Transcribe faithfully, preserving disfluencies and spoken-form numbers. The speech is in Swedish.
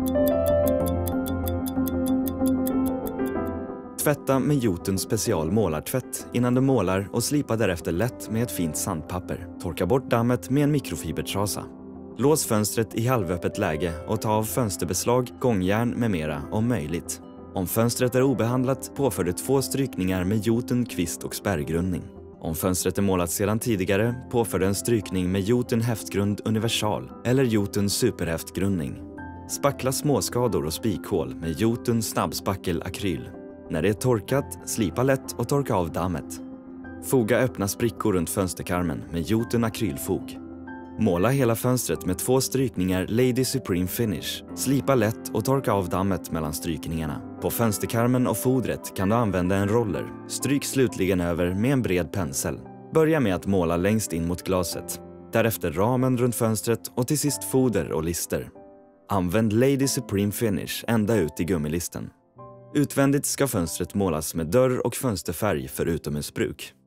Tvätta med Jotun special målartvätt innan du målar och slipa därefter lätt med ett fint sandpapper. Torka bort dammet med en mikrofibertrasa. Lås fönstret i halvöppet läge och ta av fönsterbeslag, gångjärn med mera om möjligt. Om fönstret är obehandlat påför du två strykningar med Jotun kvist- och spärrgrundning. Om fönstret är målat sedan tidigare påför du en strykning med Jotun häftgrund universal eller Jotun superhäftgrundning. Spackla småskador och spikhål med Jotun snabbspackel akryl. När det är torkat, slipa lätt och torka av dammet. Foga öppna sprickor runt fönsterkarmen med Jotun akrylfog. Måla hela fönstret med två strykningar Lady Supreme Finish. Slipa lätt och torka av dammet mellan strykningarna. På fönsterkarmen och fodret kan du använda en roller. Stryk slutligen över med en bred pensel. Börja med att måla längst in mot glaset. Därefter ramen runt fönstret och till sist foder och lister. Använd Lady Supreme Finish ända ut i gummilisten. Utvändigt ska fönstret målas med dörr- och fönsterfärg för utomhusbruk.